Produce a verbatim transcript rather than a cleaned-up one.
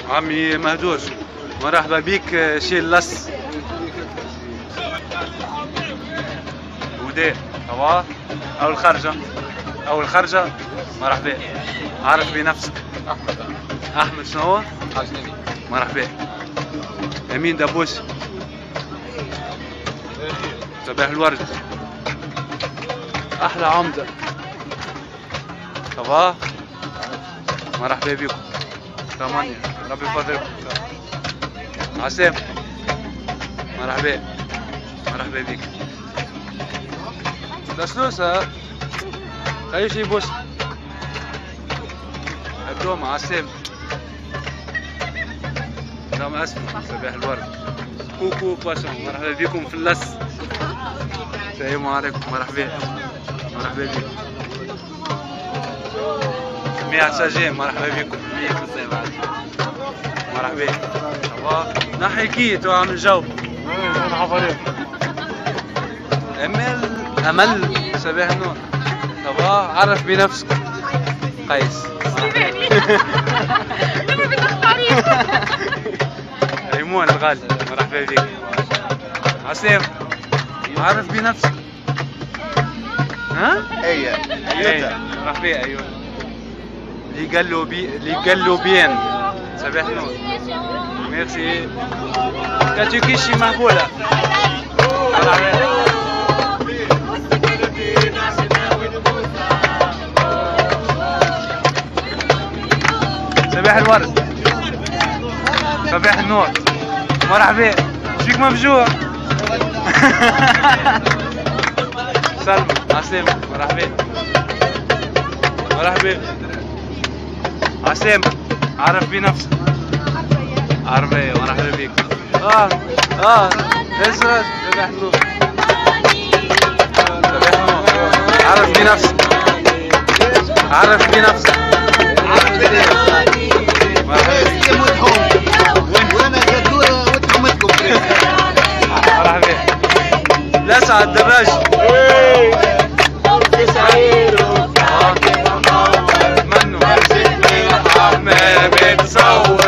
عمي مهدوش، مرحبا بيك. شيل لص وداء هوا أول خرجة أول خرجة. مرحبا، عرف بنفسك. احمد. أحمد شنو هو؟ عجنبي. مرحبا. أمين دبوسي. صباح الورد. أحلى عمدة. صباح. مرحبا بكم. ثمانية. ربي يفضلكم. عسام. مرحبا. مرحبا بك. لسلوسة. أي شيء بوس. الدوم عسام. نعم اسمع. صباح الورد. كوكو باشون. مرحبا بكم في اللس. السلام عليكم. مرحبا. مرحبا بكم. مية سجين. مرحبا بكم. مية خمسين بعد. مرحبا. صباح. نحي كيت وعامل جو. انا عفريت. امل امل. صباح النور. صباح. عرف بنفسك. قيس. ايمون الغالي. مرحبا بك. عسام. عرف بنفسك. ها؟ ايه ايه. مرحبا. ايوه. اللي قال له بي اللي قال له بيان. صباح النور. ميرسي. كاتوكيشي مهبوله. مرحبا. صباح الورد. صباح النور. مرحبا. فيك مفجوع. سلمى. عسام. مرحبا. مرحبا. عسام. عرف بنفسك. عربية. مرحبا بك. اه اه اسرد. صباح النور. صباح النور. عرف بنفسك. عرف بنفسك. عرف بنفسك. وانا زدوره وتحمدكم. مرحبا. لسعة الدراج. منو ما بتصور